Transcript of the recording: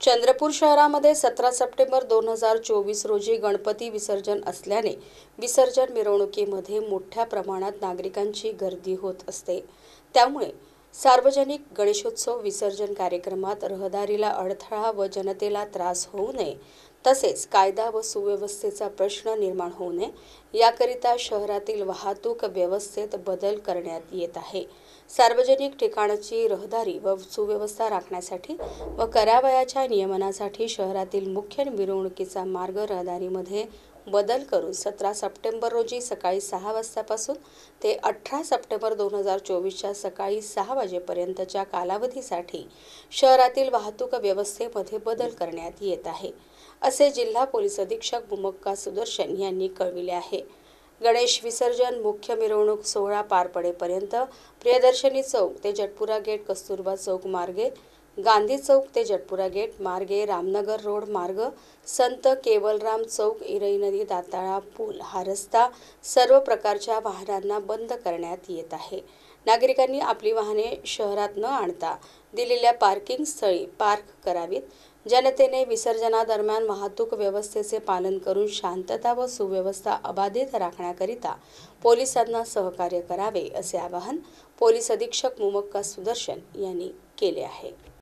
चंद्रपूर शहरामध्ये 17 सप्टेंबर 2024 रोजी गणपती विसर्जन असल्याने विसर्जन मिरवणुकीमध्ये मोठ्या प्रमाणात नागरिकांची गर्दी होत असते। त्यामुळे सार्वजनिक गणेशोत्सव विसर्जन कार्यक्रमात रहदारीला अडथळा व जनतेला त्रास होऊ नये, तसेच कायदा व सुव्यवस्थेचा प्रश्न निर्माण होऊ नये याकरिता शहरातील वाहतूक व्यवस्थेत बदल करण्यात येत आहे। सार्वजनिक ठिकाणची रहदारी व सुव्यवस्था राखण्यासाठी व करावयाच्या नियमनासाठी शहरातील मुख्य मिरवणुकीचा मार्ग रहदारीमध्ये बदल करून 17 सप्टेंबर रोजी सकाळी 6 वाजतापासून ते 18 सप्टेंबर 2024च्या सकाळी 6 वाजेपर्यंतच्या कालावधीसाठी शहरातील वाहतूक व्यवस्थेमध्ये बदल करण्यात येत आहे, असे जिल्हा पोलीस अधीक्षक मुमक्का सुदर्शन यांनी कळविले आहे। गणेश विसर्जन मुख्य मिरवणूक सोहळा पार पडेपर्यंत प्रियदर्शनी चौक ते जटपुरा गेट कस्तुरबा चौक मार्गे, गांधी चौक ते जटपुरा गेट मार्गे, रामनगर रोड मार्ग, संत केवलराम चौक, इरई नदी दाताळा पूल हा रस्ता सर्व प्रकारच्या वाहनांना बंद करण्यात येत आहे। नागरिकांनी आपली वाहने शहरात न आणता दिलेल्या पार्किंग स्थळी पार्क करावीत। जनतेने विसर्जनादरम्यान वाहतूक व्यवस्थेचे पालन करून शांतता व सुव्यवस्था अबाधित राखण्याकरिता पोलिसांना सहकार्य करावे, असे आवाहन पोलीस अधीक्षक मुमक्का सुदर्शन यांनी केले आहे।